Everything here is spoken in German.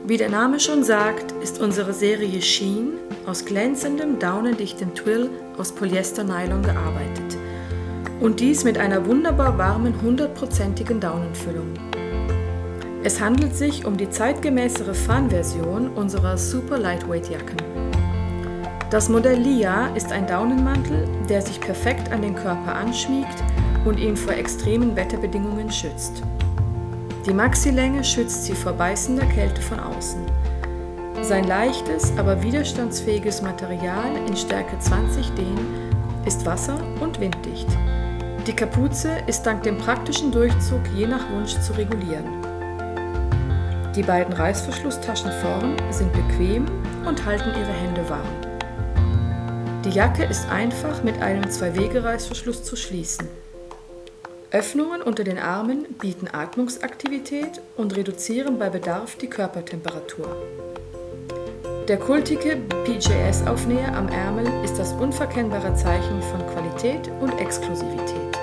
Wie der Name schon sagt, ist unsere Serie Sheen aus glänzendem, daunendichtem Twill aus Polyester-Nylon gearbeitet. Und dies mit einer wunderbar warmen, 100%igen Daunenfüllung. Es handelt sich um die zeitgemäßere Fun-Version unserer Super Lightweight Jacken. Das Modell Lia ist ein Daunenmantel, der sich perfekt an den Körper anschmiegt und ihn vor extremen Wetterbedingungen schützt. Die Maxilänge schützt sie vor beißender Kälte von außen. Sein leichtes, aber widerstandsfähiges Material in Stärke 20 DEN ist wasser- und winddicht. Die Kapuze ist dank dem praktischen Durchzug je nach Wunsch zu regulieren. Die beiden Reißverschlusstaschen vorn sind bequem und halten ihre Hände warm. Die Jacke ist einfach mit einem 2-Wege-Reißverschluss zu schließen. Öffnungen unter den Armen bieten Atmungsaktivität und reduzieren bei Bedarf die Körpertemperatur. Der kultige PJS-Aufnäher am Ärmel ist das unverkennbare Zeichen von Qualität und Exklusivität.